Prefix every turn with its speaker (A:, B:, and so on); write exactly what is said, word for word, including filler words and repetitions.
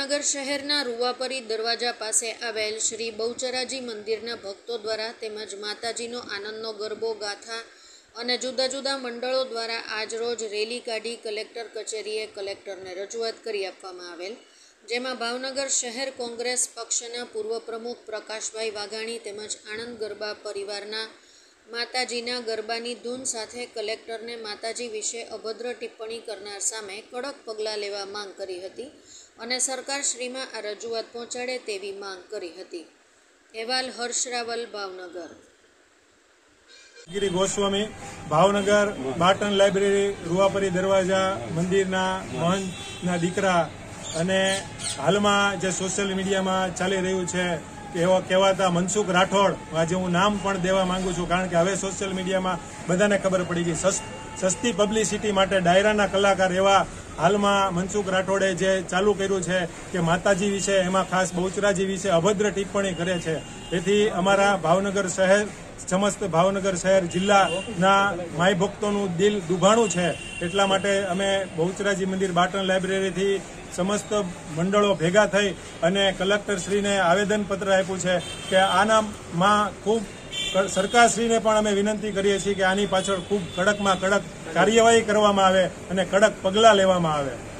A: ભાવનગર શહેરના રૂવાપરી દરવાજા પાસે આવેલ શ્રી બહુચરાજી મંદિરના ભક્તો દ્વારા તેમજ માતાજીનો આનંદનો ગરબો ગાથા અને જુદા જુદા મંડળો દ્વારા આજરોજ રેલી કાઢી કલેક્ટર કચેરીએ કલેક્ટરને રજૂઆત કરી આપવામાં આવેલ, જેમાં ભાવનગર શહેર કોંગ્રેસ પક્ષના પૂર્વ પ્રમુખ પ્રકાશભાઈ વાઘાણી તેમજ આણંદ ગરબા પરિવારના માતાજીના ગરબાની ધૂન સાથે કલેક્ટરને માતાજી વિશે અભદ્ર ટિપ્પણી કરનાર સામે કડક પગલાં લેવા માંગ કરી હતી અને સરકારશ્રીમાં આ રજૂઆત પહોંચાડે તેવી માંગ કરી હતી। અહેવાલ હર્ષ રાવલ, ભાવનગર।
B: ગિરી ગોસ્વામી, ભાવનગર બાટન લાઇબ્રેરી રૂવાપરી દરવાજા મંદિરના મહંતના દીકરા અને હાલમાં જે સોશિયલ મીડિયામાં ચાલી રહ્યું છે એવા કહેવાતા મનસુખ રાઠોડ, આજે હું નામ પણ દેવા માંગુ છું કારણ કે હવે સોશિયલ મીડિયામાં બધાને ખબર પડી ગઈ, સસ્તી પબ્લિસિટી માટે ડાયરાના કલાકાર એવા હાલમાં મનસુખ રાઠોડે જે ચાલુ કર્યું છે કે માતાજી વિશે, એમાં ખાસ બહુચરાજી વિશે અભદ્ર ટિપ્પણી કરે છે। તેથી અમારા ભાવનગર શહેર, સમસ્ત ભાવનગર શહેર જિલ્લાના માય ભક્તોનું દિલ દુભાણું છે, એટલા માટે અમે બહુચરાજી મંદિર બાટન લાઇબ્રેરીથી સમસ્ત મંડળો ભેગા થઈ અને કલેક્ટરશ્રીને આવેદનપત્ર આપ્યું છે કે આનામાં ખૂબ સરકારશ્રીને પણ અમે વિનંતી કરીએ છીએ કે આની પાછળ ખૂબ કડકમાં કડક કાર્યવાહી કરવામાં આવે અને કડક પગલાં લેવામાં આવે।